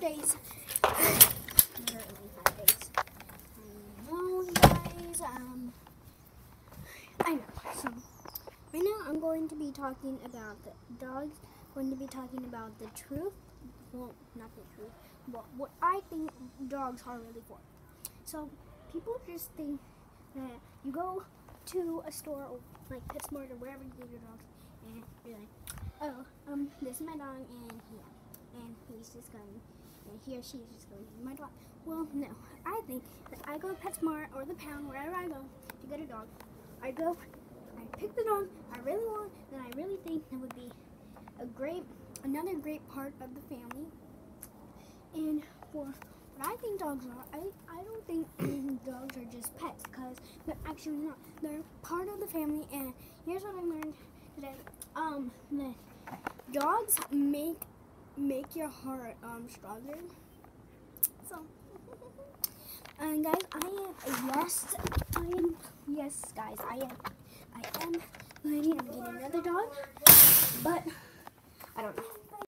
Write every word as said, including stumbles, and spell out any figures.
days. Literally five days. I know, guys. Um, I know. So right now, I'm going to be talking about the dogs. Going to be talking about the truth. Well, not the truth, but what I think dogs are really for. So people just think that you go to a store or like PetSmart or wherever you get your dogs, and you're like, oh, um, this is my dog, and yeah, and he's just going, and he or she is just going to be my dog. Well, no, I think that I go to PetSmart or the Pound, wherever I go to get a dog. I go, I pick the dog I really want, and I really think that would be a great, another great part of the family. And for what I think dogs are, I, I don't think dogs are just pets, because they're actually not. They're part of the family, and here's what I learned today. Um, that dogs make make your heart um stronger. So, and guys, I am yes, I am yes, guys, I am I am planning on getting another dog, but I don't know.